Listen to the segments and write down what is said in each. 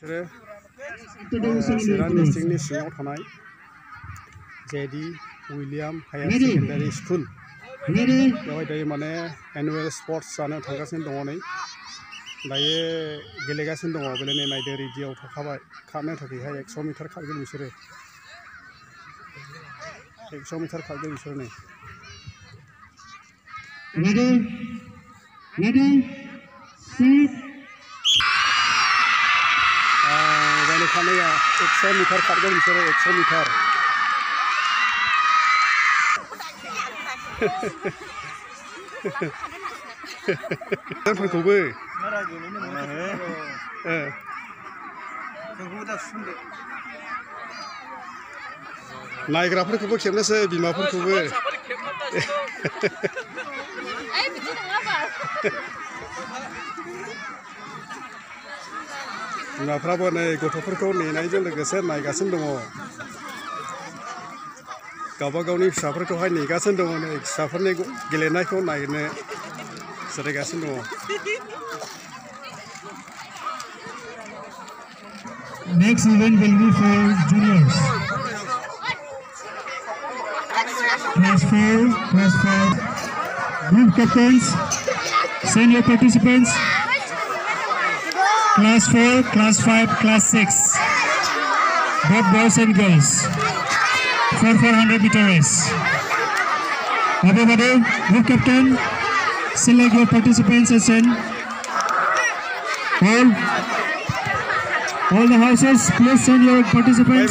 चिरां डिस्ट्रिक्टनि सिङाव थानाय JD William higher secondary school बेवहाय दायो माने एनुवेल स्पर्ट्स जानो थांगासिनो दङ नै दायो गेलेगासिनो दङ गेलेनाय नायदो रेडियाव थाखाबाय खारनो थाखायहाय 100 मिटार खारगोन बिसोरो 100 मिटार खारगोन बिसोर नै ready set जायनि खारनाया 100 मिटार खारगोन बिसोरो 100 मिटार फोरखौबो नायग्राफोरखौबो खेबनोसै बिमाफोरखौबो बिमाफ्राबो नै गथ'फोरखौ नेनायजों लोगोसे नायगासिनो दङ गावबा गावनि फिसाफोरखौहाय नेगासिनो दङ नै फिसाफोरनि गेलेनायखौ नायनो जिरायगासिनो दङ Next event will be for juniors. Class 4, Class 5. Group captains, senior participants. Class 4, Class 5, Class 6. Both boys and girls. For 400 meter race. Everybody, group captain, select your participants and send. All the houses, please send your participants.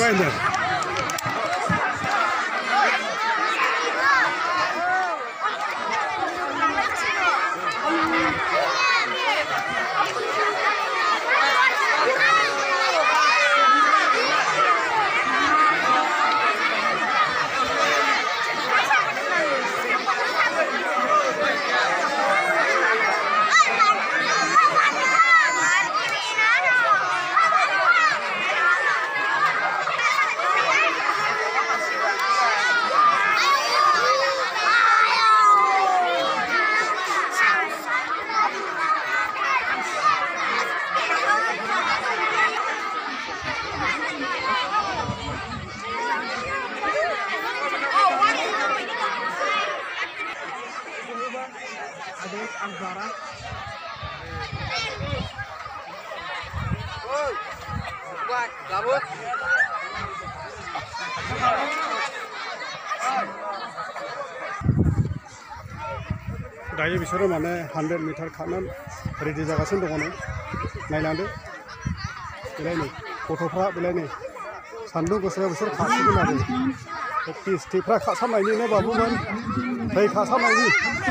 दायो बिसोरो माने 100 मिटार खारनो ready जागासिनो दङ नै नायलांदो बेलाय नै गथ'फ्रा बेलाय नै सान्दुं गोसायाव बिसोर खारसिगोन आरो प्रेक्टिस थैफ्रा खारसारनायनि ने बाबुमोन थै खारसारनायनि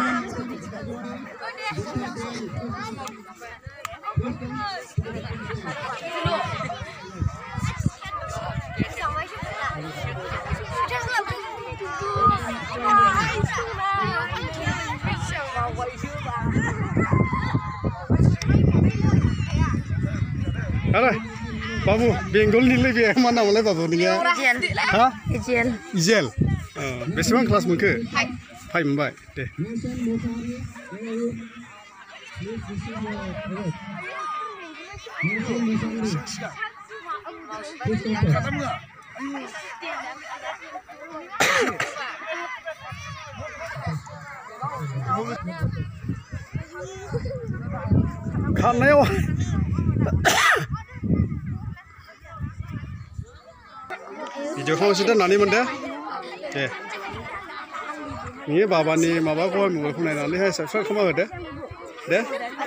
Alah, babu, Benggol ni lebih mana mulai babu ni ya? Ha? Ijel. Beseban kelas mungkin? Pai membaik. Deh. Karena video kamu sudah nani mana? Deh. Ini bapa ni, bapa kau mula pun nani hai subscribe kamu ada? Deh.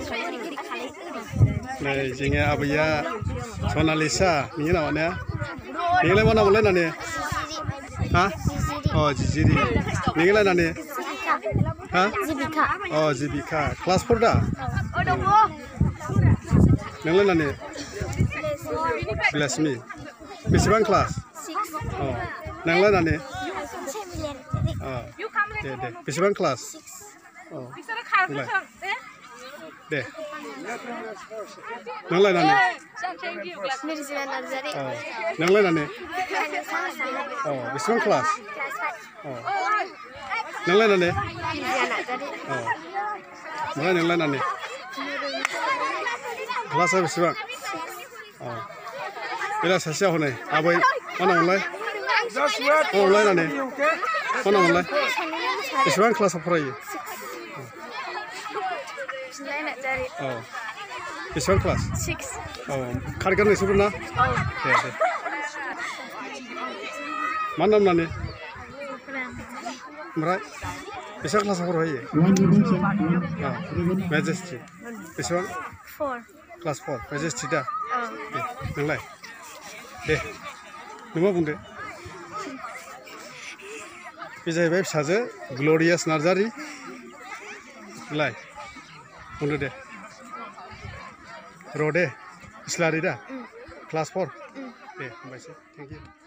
Nah, jengnya abiya, Sonalisa, ini namanya. Ini lagi mana mulai nani? Hah? Oh, Jijiri. Ini lagi nani? Hah? Oh, Zibika. Kelas 4 dah? Yang lain nani? Belasmi. Beseban kelas? Oh. Yang lain nani? Oh. Deh. Beseban kelas? Oh. Mulai. Deh. Yang lain nani? Oh. Yang lain nani? Oh. Beseban kelas? Oh. Yang lain nani? Oh. Mulai yang lain nani? Kelas beseban? Oh. बेला सासेया हनै आबै मा नाममोनलाय नानै मा नाममोनलाय बेसेबां क्लासाव फरायो औ बेसेबां क्लास 6 औ कार्ड गाननायसोबो ना दे मा नाम नानि ओमफ्राय बेसेबां क्लासाव फरायो मेजेस्टिक बेसेबां 4 क्लास 4 मेजेस्टिक दा दे नोंलाय दे नों मा बुंदो बे जाहैबाय फिसाजो ग्ल'रियास नार्जारि नोंलाय बुंदो दे र' दे इस्लारि दा क्लास 4 दे हामबायसै थेंक इउ